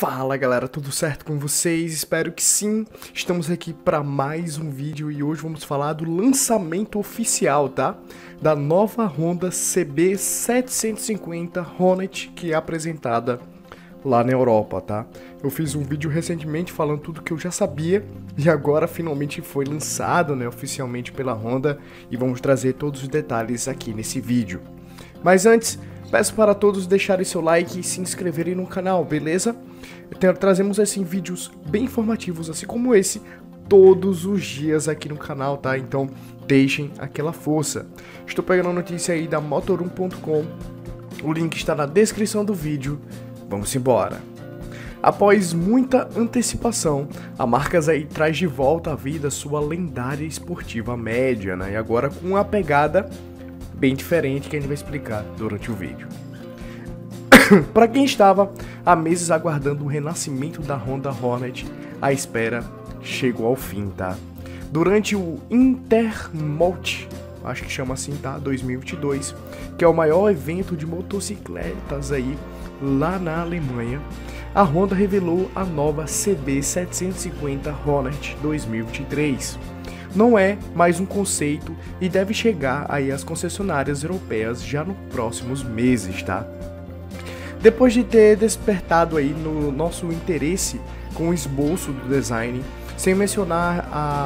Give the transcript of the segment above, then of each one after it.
Fala galera, tudo certo com vocês? Espero que sim. Estamos aqui para mais um vídeo e hoje vamos falar do lançamento oficial, tá? Da nova Honda CB750 Hornet, que é apresentada lá na Europa, tá? Eu fiz um vídeo recentemente falando tudo que eu já sabia e agora finalmente foi lançado, né, oficialmente pela Honda, e vamos trazer todos os detalhes aqui nesse vídeo. Mas antes, peço para todos deixarem seu like e se inscreverem no canal, beleza? Trazemos assim vídeos bem informativos, assim como esse, todos os dias aqui no canal, tá? Então deixem aquela força. Estou pegando a notícia aí da Motor1.com, o link está na descrição do vídeo. Vamos embora. Após muita antecipação, a marca aí traz de volta à vida sua lendária esportiva média, né? E agora com uma pegada bem diferente que a gente vai explicar durante o vídeo. Para quem estava há meses aguardando o renascimento da Honda Hornet, a espera chegou ao fim, tá? Durante o Intermot, acho que chama assim, tá? 2022, que é o maior evento de motocicletas aí lá na Alemanha, a Honda revelou a nova CB750 Hornet 2023. Não é mais um conceito e deve chegar aí às concessionárias europeias já nos próximos meses, tá? Depois de ter despertado aí no nosso interesse com o esboço do design, sem mencionar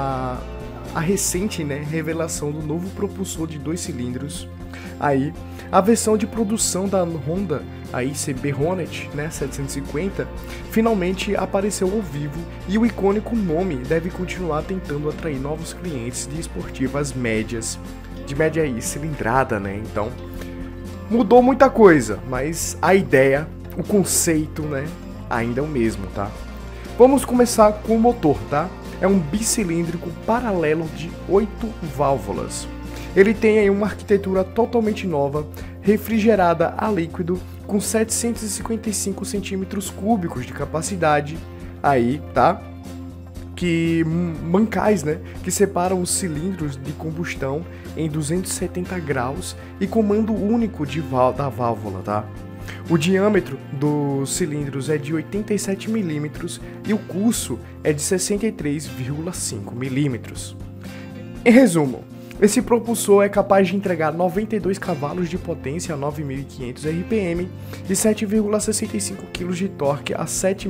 a recente, né, revelação do novo propulsor de 2 cilindros, aí a versão de produção da Honda, a CB Hornet, né, 750, finalmente apareceu ao vivo e o icônico nome deve continuar tentando atrair novos clientes de esportivas médias, de média aí, cilindrada, né? Então, mudou muita coisa, mas a ideia, o conceito, né, ainda é o mesmo, tá? Vamos começar com o motor, tá? É um bicilíndrico paralelo de 8 válvulas. Ele tem aí uma arquitetura totalmente nova, refrigerada a líquido, com 755 centímetros cúbicos de capacidade, aí, tá? Mancais, né? Que separam os cilindros de combustão em 270 graus e comando único da válvula, tá? O diâmetro dos cilindros é de 87 mm e o curso é de 63,5 mm. Em resumo, esse propulsor é capaz de entregar 92 cavalos de potência a 9.500 RPM e 7,65 kg de torque a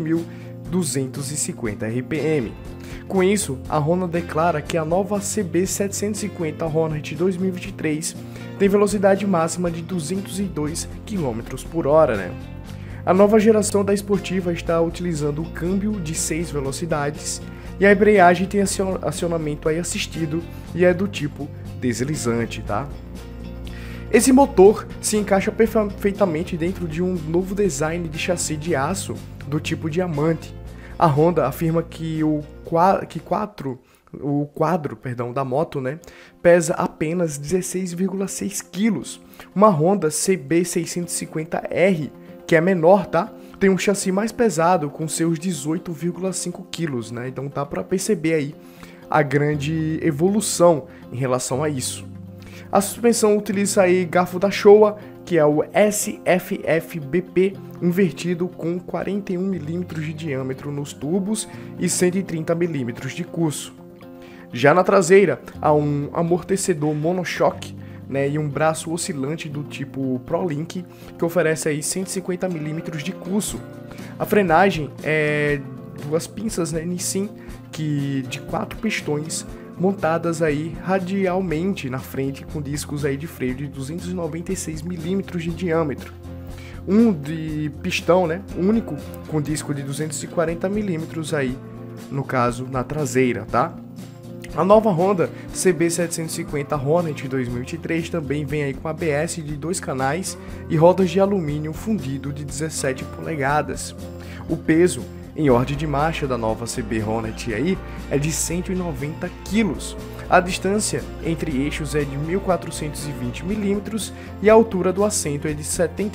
7.250 RPM. Com isso, a Honda declara que a nova CB750 Hornet 2023 tem velocidade máxima de 202 km por hora, né? A nova geração da esportiva está utilizando o câmbio de 6 velocidades e a embreagem tem acionamento aí assistido e é do tipo deslizante, tá? Esse motor se encaixa perfeitamente dentro de um novo design de chassi de aço do tipo diamante. A Honda afirma que o quadro da moto, né, pesa apenas 16,6 kg. Uma Honda CB650R, que é menor, tá? Tem um chassi mais pesado com seus 18,5 kg, né? Então dá para perceber aí a grande evolução em relação a isso. A suspensão utiliza aí garfo da Showa, que é o SFF-BP invertido com 41 mm de diâmetro nos tubos e 130 mm de curso. Já na traseira, há um amortecedor monochoque, né, e um braço oscilante do tipo ProLink, que oferece aí 150 mm de curso. A frenagem é duas pinças, né, Nissin, de 4 pistões, montadas aí radialmente na frente com discos aí de freio de 296 mm de diâmetro. Um de pistão, né, único com disco de 240 mm aí, no caso, na traseira, tá? A nova Honda CB750 Hornet 2023 também vem aí com ABS de 2 canais e rodas de alumínio fundido de 17 polegadas. O peso em ordem de marcha da nova CB Hornet aí é de 190 kg. A distância entre eixos é de 1.420 mm e a altura do assento é de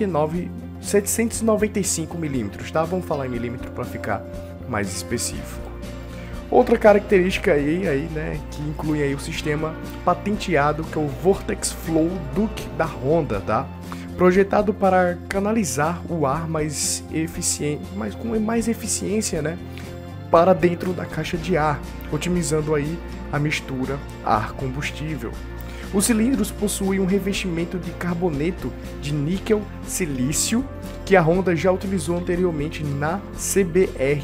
795 mm, tá? Vamos falar em milímetro para ficar mais específico. Outra característica aí, né, que inclui aí o sistema patenteado, que é o Vortex Flow Duct da Honda, tá? projetado para canalizar o ar mais eficiente, com mais eficiência, né, para dentro da caixa de ar, otimizando aí a mistura ar-combustível. Os cilindros possuem um revestimento de carboneto de níquel silício que a Honda já utilizou anteriormente na CBR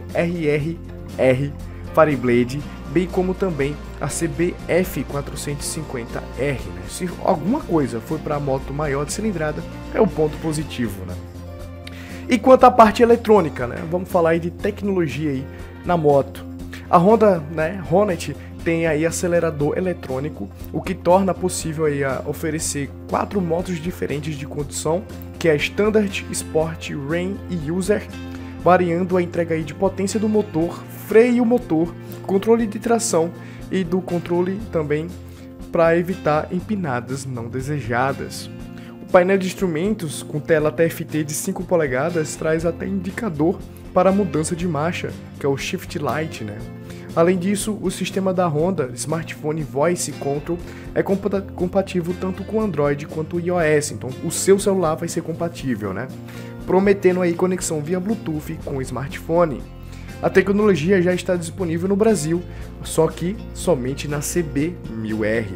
1000RR Fireblade, bem como também a CBF 450R. Né? Se alguma coisa foi para a moto maior de cilindrada, é um ponto positivo, né? E quanto à parte eletrônica, né? Vamos falar aí de tecnologia aí na moto. A Honda, né, Hornet tem aí acelerador eletrônico, o que torna possível aí oferecer 4 modos diferentes de condução, que é Standard, Sport, Rain e User, variando a entrega aí de potência do motor, freio motor, controle de tração e do controle também para evitar empinadas não desejadas. O painel de instrumentos com tela TFT de 5 polegadas traz até indicador para a mudança de marcha, que é o Shift Light, né? Além disso, o sistema da Honda Smartphone Voice Control é compatível tanto com Android quanto iOS, então o seu celular vai ser compatível, né? Prometendo aí conexão via Bluetooth com o smartphone. A tecnologia já está disponível no Brasil, só que somente na CB1000R.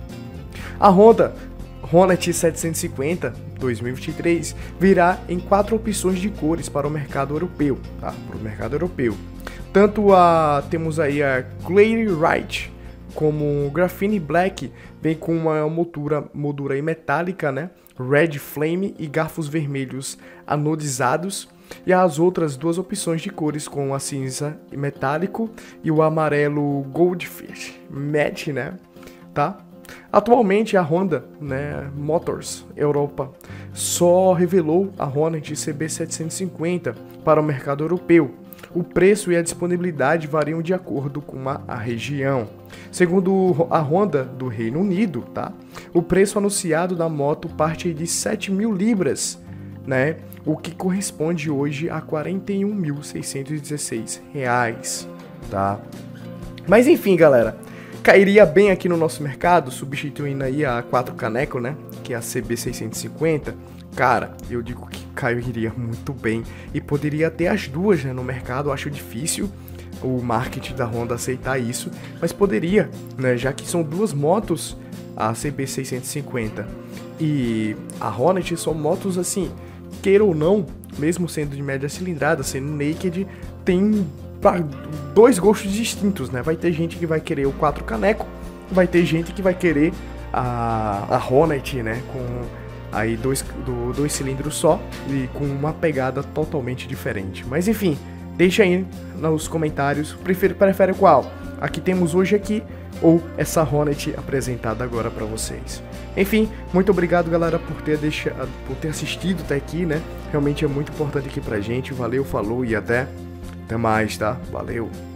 A Honda Hornet 750 2023 virá em 4 opções de cores para o mercado europeu, tá? Para o mercado europeu. Tanto temos aí a Clear White como Graphene Black, vem com uma moldura aí metálica, né? Red Flame e garfos vermelhos anodizados. E as outras 2 opções de cores com a cinza metálico e o amarelo Goldfish Matte, né? Tá? Atualmente a Honda, né, Motors Europa só revelou a Hornet CB750 para o mercado europeu. O preço e a disponibilidade variam de acordo com a região. Segundo a Honda do Reino Unido, tá? O preço anunciado da moto parte de 7.000 libras, né? O que corresponde hoje a R$ 41.616, tá? Mas enfim, galera, cairia bem aqui no nosso mercado, substituindo aí a 4 Caneco, né? Que é a CB650. Cara, eu digo que cairia muito bem e poderia ter as duas, né, no mercado. Eu acho difícil o marketing da Honda aceitar isso, mas poderia, né, já que são 2 motos, a CB650 e a Hornet são motos assim, queira ou não, mesmo sendo de média cilindrada, sendo naked, tem 2 gostos distintos, né? Vai ter gente que vai querer o 4 Caneco, vai ter gente que vai querer a Hornet, né, com aí 2 cilindros só e com uma pegada totalmente diferente. Mas enfim, deixa aí nos comentários, prefere qual? A que temos hoje aqui ou essa Hornet apresentada agora para vocês. Enfim, muito obrigado, galera, por ter assistido até aqui, né? Realmente é muito importante aqui pra gente. Valeu, falou e até mais, tá? Valeu!